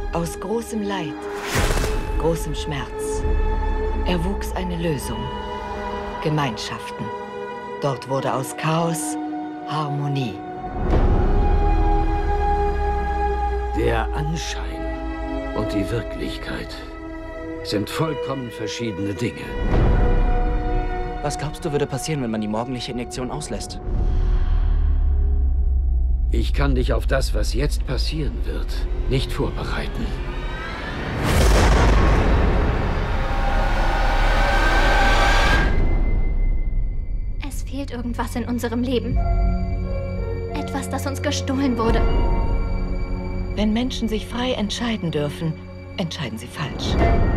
Aus großem Leid, großem Schmerz, erwuchs eine Lösung. Gemeinschaften. Dort wurde aus Chaos Harmonie. Der Anschein und die Wirklichkeit sind vollkommen verschiedene Dinge. Was glaubst du, würde passieren, wenn man die morgendliche Injektion auslässt? Ich kann dich auf das, was jetzt passieren wird, nicht vorbereiten. Es fehlt irgendwas in unserem Leben. Etwas, das uns gestohlen wurde. Wenn Menschen sich frei entscheiden dürfen, entscheiden sie falsch.